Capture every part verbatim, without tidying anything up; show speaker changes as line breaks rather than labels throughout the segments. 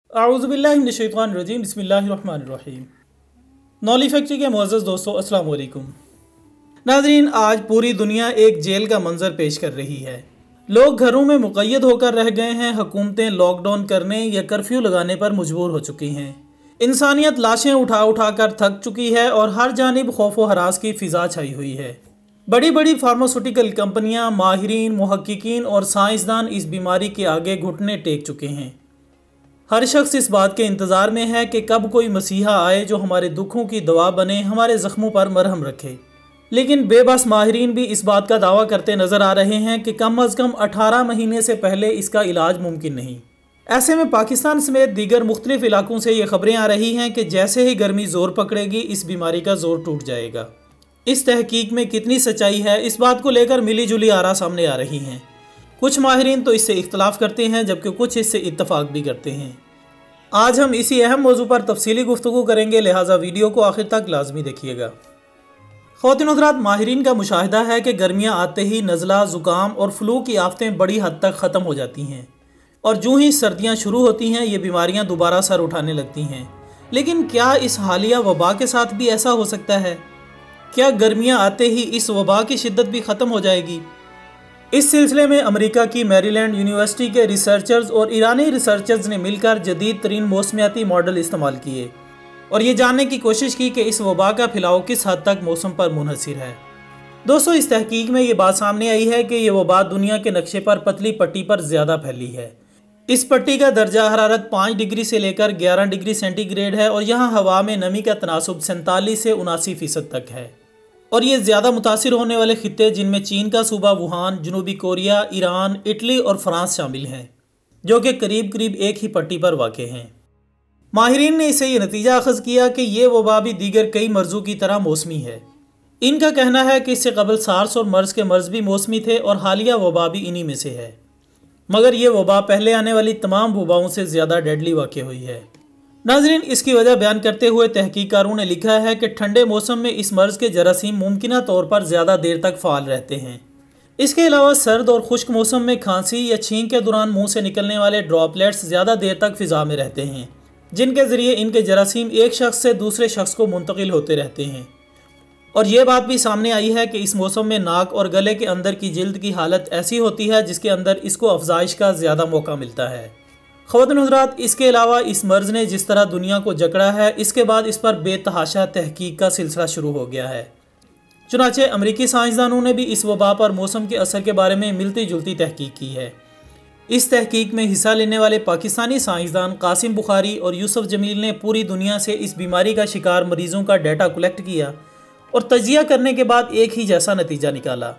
आऊज़ुबिल्लाहि मिनश्शैतानिर्रजीम बिस्मिल्लाहिर्रहमानिर्रहीम। नॉली फैक्ट्री के मुअज़्ज़ज़ दोस्तों, अस्सलाम वालेकुम। नाज़रीन, आज पूरी दुनिया एक जेल का मंजर पेश कर रही है। लोग घरों में मुक़य्यद होकर रह गए हैं। हुकूमतें लॉकडाउन करने या कर्फ्यू लगाने पर मजबूर हो चुकी हैं। इंसानियत लाशें उठा उठा कर थक चुकी है और हर जानिब खौफ व हरास की फ़िज़ा छाई हुई है। बड़ी बड़ी फार्मास्यूटिकल कंपनियां, माहिरीन, मुहक्किकीन और साइंसदान इस बीमारी के आगे घुटने टेक चुके हैं। हर शख्स इस बात के इंतज़ार में है कि कब कोई मसीहा आए जो हमारे दुखों की दवा बने, हमारे ज़ख्मों पर मरहम रखे। लेकिन बेबस माहिरीन भी इस बात का दावा करते नज़र आ रहे हैं कि कम अज़ कम अठारह महीने से पहले इसका इलाज मुमकिन नहीं। ऐसे में पाकिस्तान समेत दीगर मुख्तलिफ इलाकों से ये खबरें आ रही हैं कि जैसे ही गर्मी ज़ोर पकड़ेगी, इस बीमारी का ज़ोर टूट जाएगा। इस तहकीक में कितनी सच्चाई है, इस बात को लेकर मिली जुली आरा सामने आ रही हैं। कुछ माहिरीन तो इससे इख्तलाफ करते हैं, जबकि कुछ इससे इत्तफाक भी करते हैं। आज हम इसी अहम मौजू पर तफसीली गुफ्तगू करेंगे, लिहाजा वीडियो को आखिर तक लाजमी देखिएगा। ख़वातीन हज़रात, माहिरीन का मुशाहिदा है कि गर्मियाँ आते ही नज़ला, ज़ुकाम और फ्लू की आफतें बड़ी हद तक ख़त्म हो जाती हैं और जूँ ही सर्दियाँ शुरू होती हैं, ये बीमारियाँ दोबारा सर उठाने लगती हैं। लेकिन क्या इस हालिया वबा के साथ भी ऐसा हो सकता है? क्या गर्मियाँ आते ही इस वबा की शिद्दत भी ख़त्म हो जाएगी? इस सिलसिले में अमेरिका की मैरीलैंड यूनिवर्सिटी के रिसर्चर्स और ईरानी रिसर्चर्स ने मिलकर जदीद तरीन मौसमियाती मॉडल इस्तेमाल किए और ये जानने की कोशिश की कि इस वबा का फैलाव किस हद तक मौसम पर मुनहसिर है। दोस्तों, इस तहकीक में ये बात सामने आई है कि ये वबा दुनिया के नक्शे पर पतली पट्टी पर ज़्यादा फैली है। इस पट्टी का दर्जा हरारत पाँच डिग्री से लेकर ग्यारह डिग्री सेंटीग्रेड है और यहाँ हवा में नमी का तनासुब सैंतालीस से उनासी फ़ीसद तक है। और ये ज़्यादा मुतासिर होने वाले खित्ते, जिनमें चीन का सूबा वुहान, जनूबी कोरिया, ईरान, इटली और फ्रांस शामिल हैं, जो कि करीब करीब एक ही पट्टी पर वाक़ हैं। माहिरीन ने इससे ये नतीजा अखज़ किया कि ये वबा भी दीगर कई मर्ज़ों की तरह मौसमी है। इनका कहना है कि इससे कबल सार्स और मर्ज़ के मर्ज़ भी मौसमी थे और हालिया वबा भी इन्हीं में से है, मगर ये वबा पहले आने वाली तमाम वबाओं से ज़्यादा डेडली वाक़ हुई है। नाज़रीन, इसकी वजह बयान करते हुए तहकीकारों ने लिखा है कि ठंडे मौसम में इस मर्ज़ के जरासीम मुमकिना तौर पर ज़्यादा देर तक फ़ाल रहते हैं। इसके अलावा सर्द और खुश्क मौसम में खांसी या छींक के दौरान मुंह से निकलने वाले ड्रॉपलेट्स ज़्यादा देर तक फ़िज़ा में रहते हैं, जिनके ज़रिए इनके जरासीम एक शख्स से दूसरे शख्स को मुंतकिल होते रहते हैं। और ये बात भी सामने आई है कि इस मौसम में नाक और गले के अंदर की जिल्द की हालत ऐसी होती है जिसके अंदर इसको अफजाइश का ज़्यादा मौका मिलता है। ख़वातीन हज़रात, इसके अलावा इस मर्ज़ ने जिस तरह दुनिया को जकड़ा है, इसके बाद इस पर बेतहाशा तहकीक का सिलसिला शुरू हो गया है। चुनाचे अमरीकी साइंसदानों ने भी इस वबा पर मौसम के असर के बारे में मिलती जुलती तहकीक की है। इस तहकीक में हिस्सा लेने वाले पाकिस्तानी साइंसदान कासिम बुखारी और यूसुफ जमील ने पूरी दुनिया से इस बीमारी का शिकार मरीज़ों का डाटा कलेक्ट किया और तजिया करने के बाद एक ही जैसा नतीजा निकाला।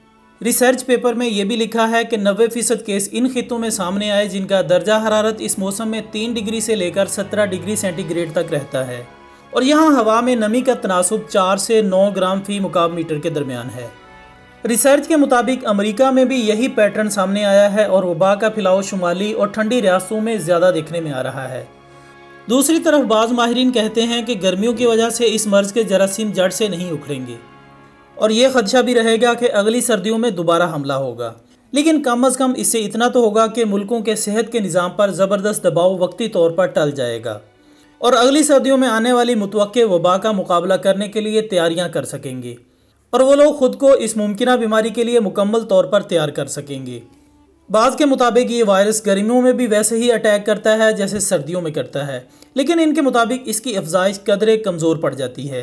रिसर्च पेपर में यह भी लिखा है कि नब्बे फ़ीसद केस इन खित्तों में सामने आए जिनका दर्जा हरारत इस मौसम में तीन डिग्री से लेकर सत्रह डिग्री सेंटीग्रेड तक रहता है और यहाँ हवा में नमी का तनासुब चार से नौ ग्राम फी मुकाब मीटर के दरमियान है। रिसर्च के मुताबिक अमेरिका में भी यही पैटर्न सामने आया है और वबा का फैलाव शुमाली और ठंडी रियासतों में ज़्यादा देखने में आ रहा है। दूसरी तरफ बाज़ माहिरीन कहते हैं कि गर्मियों की वजह से इस मर्ज़ के जरासीम जड़ से नहीं उखड़ेंगे और ये खदशा भी रहेगा कि अगली सर्दियों में दोबारा हमला होगा। लेकिन कम अज़ कम इससे इतना तो होगा कि मुल्कों के सेहत के निज़ाम पर ज़बरदस्त दबाव वक्ती तौर पर टल जाएगा और अगली सर्दियों में आने वाली मुतवक्के वबा का मुकाबला करने के लिए तैयारियां कर सकेंगे और वो लोग ख़ुद को इस मुमकिना बीमारी के लिए मुकम्मल तौर पर तैयार कर सकेंगे। बाज़ के मुताबिक ये वायरस गर्मियों में भी वैसे ही अटैक करता है जैसे सर्दियों में करता है, लेकिन इनके मुताबिक इसकी अफजाइश कदरे कमज़ोर पड़ जाती है।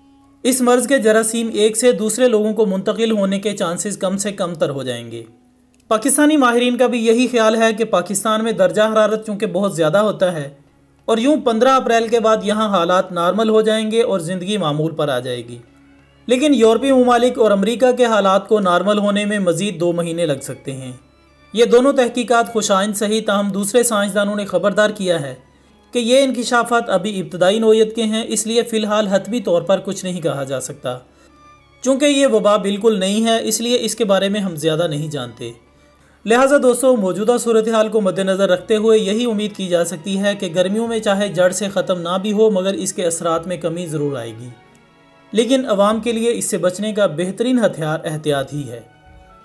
इस मर्ज़ के जरासीम एक से दूसरे लोगों को मुंतकिल होने के चांसेस कम से कम तर हो जाएंगे। पाकिस्तानी माहिरीन का भी यही ख्याल है कि पाकिस्तान में दर्जा हरारत चूँकि बहुत ज़्यादा होता है और यूँ पंद्रह अप्रैल के बाद यहाँ हालात नॉर्मल हो जाएंगे और ज़िंदगी मामूल पर आ जाएगी। लेकिन यूरोपीय ममालिक और अमरीका के हालात को नॉर्मल होने में मज़ीद दो महीने लग सकते हैं। ये दोनों तहकीकात खुशाइंद सही, ताहम दूसरे साइंसदानों ने ख़बरदार किया है कि ये इंकिशाफात अभी इब्तदाई नौयत के हैं, इसलिए फ़िलहाल हतमी तौर पर कुछ नहीं कहा जा सकता। चूँकि ये वबा बिल्कुल नई है, इसलिए इसके बारे में हम ज़्यादा नहीं जानते। लिहाजा दोस्तों, मौजूदा सूरत हाल को मद्देनज़र रखते हुए यही उम्मीद की जा सकती है कि गर्मियों में चाहे जड़ से ख़त्म ना भी हो, मगर इसके असरात में कमी ज़रूर आएगी। लेकिन अवाम के लिए इससे बचने का बेहतरीन हथियार एहतियात ही है।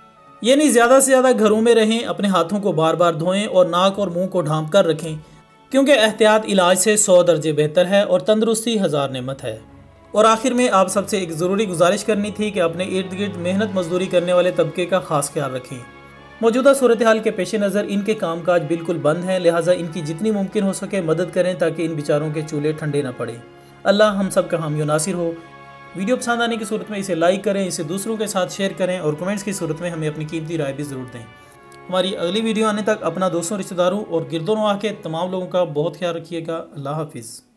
यानी ज़्यादा से ज़्यादा घरों में रहें, अपने हाथों को बार बार धोएं और नाक और मुंह को ढांप कर रखें क्योंकि एहतियात इलाज से सौ दर्जे बेहतर है और तंदुरुस्ती हज़ार नेमत है। और आखिर में आप सबसे एक ज़रूरी गुजारिश करनी थी कि अपने इर्द गिर्द मेहनत मजदूरी करने वाले तबके का खास ख्याल रखें। मौजूदा सूरत हाल के पेश नज़र इनके कामकाज बिल्कुल बंद हैं, लिहाजा इनकी जितनी मुमकिन हो सके मदद करें ताकि इन बेचारों के चूल्हे ठंडे न पड़े। अल्लाह हम सब का हामी नासिर हो। वीडियो पसंद आने की सूरत में इसे लाइक करें, इसे दूसरों के साथ शेयर करें और कमेंट्स की सूरत में हमें अपनी कीमती राय भी ज़रूर दें। हमारी अगली वीडियो आने तक अपना दोस्तों, रिश्तेदारों और गिरदों नवाह के तमाम लोगों का बहुत ख्याल रखिएगा। अल्लाह हाफिज़।